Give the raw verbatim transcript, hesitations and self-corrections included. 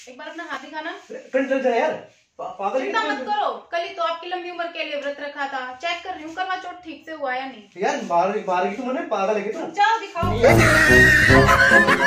एक बार अपना हाथ दिखाना। कल चल जा यार, पागल चिंता मत करो, कल ही तो आपकी लंबी उम्र के लिए व्रत रखा था। चेक कर रही हूँ करवा चौथ ठीक से हुआ या नहीं। यार मार मार की तो मैंने, पागल है क्या तू? जाओ दिखाओ।